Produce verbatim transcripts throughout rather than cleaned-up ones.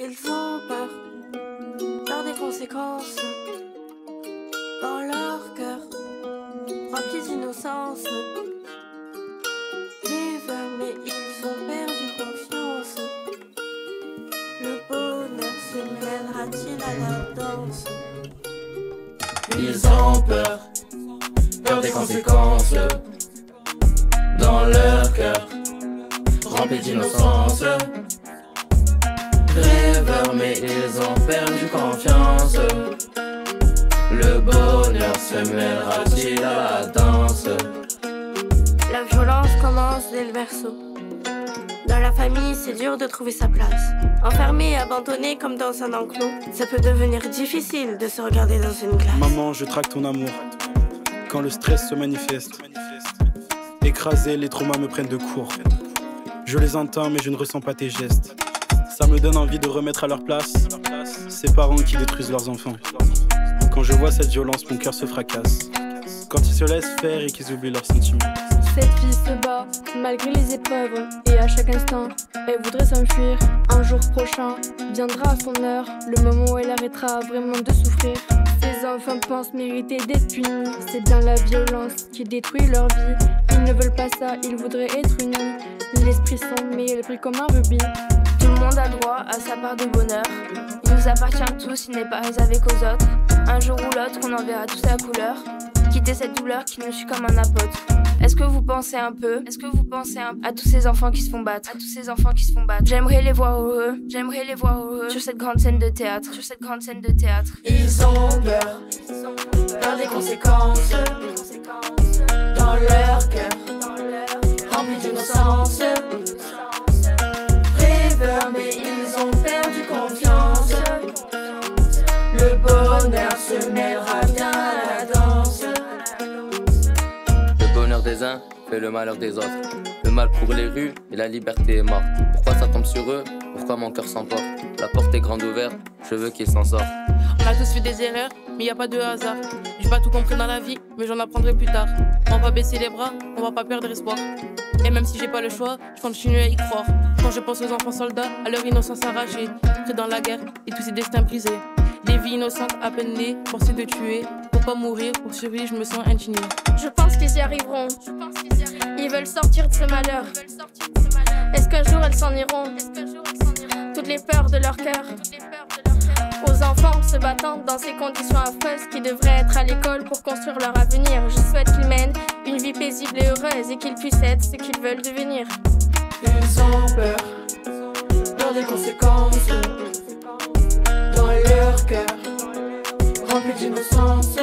Ils ont peur, peur des conséquences dans leur cœur, remplis d'innocence. Rêveurs, mais ils ont perdu confiance. Le bonheur se mêlera-t-il à la danse? Ils ont peur, peur des conséquences dans leur cœur, remplis d'innocence. Rêveurs, mais ils ont perdu confiance. Le bonheur se mêlera-t-il à la danse? La violence commence dès le berceau. Dans la famille, c'est dur de trouver sa place. Enfermé et abandonné comme dans un enclos, ça peut devenir difficile de se regarder dans une glace. Maman, je traque ton amour quand le stress se manifeste. Écrasé, les traumas me prennent de court. Je les entends mais je ne ressens pas tes gestes. Ça me donne envie de remettre à leur place ces parents qui détruisent leurs enfants. Quand je vois cette violence, mon cœur se fracasse. Quand ils se laissent faire et qu'ils oublient leurs sentiments. Cette fille se bat malgré les épreuves et à chaque instant, elle voudrait s'enfuir. Un jour prochain viendra à son heure, le moment où elle arrêtera vraiment de souffrir. Ces enfants pensent mériter d'être punis. C'est bien la violence qui détruit leur vie. Ils ne veulent pas ça, ils voudraient être unis. L'esprit sombre mais il est pris comme un rubis. Tout le monde a droit à sa part de bonheur. Il nous appartient tous, il n'est pas réservé qu'aux autres. Un jour ou l'autre, on en verra tous la couleur. Quitter cette douleur qui nous suit comme un apôtre. Est-ce que vous pensez un peu, est-ce que vous pensez un peu à tous ces enfants qui se font battre, à tous ces enfants qui se font battre. J'aimerais les voir heureux, j'aimerais les voir heureux sur cette grande scène de théâtre, sur cette grande scène de théâtre. Ils ont peur, peur des conséquences dans leur cœur, remplis d'innocence. Rêveurs, mais ils ont perdu confiance. Le bonheur se mêlera bien à la danse. Le bonheur des uns fait le malheur des autres. Le mal court les rues et la liberté est morte. Pourquoi ça tombe sur eux? Pourquoi mon cœur s'emporte? La porte est grande ouverte, je veux qu'ils s'en sortent. On a tous fait des erreurs, mais y a pas de hasard. J'ai pas tout compris dans la vie, mais j'en apprendrai plus tard. On va pas baisser les bras, on va pas perdre espoir. Et même si j'ai pas le choix, je continue à y croire. Quand je pense aux enfants soldats, à leur innocence arrachée, pris dans la guerre et tous ces destins brisés. Des vies innocentes à peine nées, forcées de tuer. Pour pas mourir, pour survivre, je me sens indigné. Je pense qu'ils y arriveront. Ils veulent sortir de ce malheur. Est-ce qu'un jour elles s'en iront? Toutes les peurs de leur cœur. Aux enfants se battant dans ces conditions affreuses qui devraient être à l'école pour construire leur avenir. Je souhaite qu'ils mènent une vie paisible et heureuse et qu'ils puissent être ce qu'ils veulent devenir. Ils ont peur, peur des conséquences dans leur cœur, remplis d'innocence.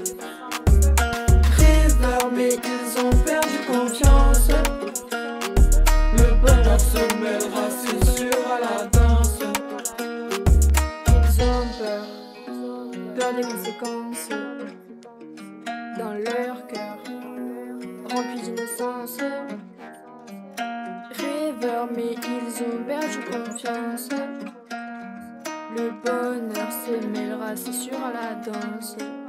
Rêveurs, mais ils ont perdu confiance. Le bonheur se mêlera, c'est sûr, à la danse. Ils ont peur, peur des conséquences dans leur cœur, remplis d'innocence. Rêveurs, mais ils ont perdu confiance. Le bonheur se mêlera, c'est sûr, à la danse.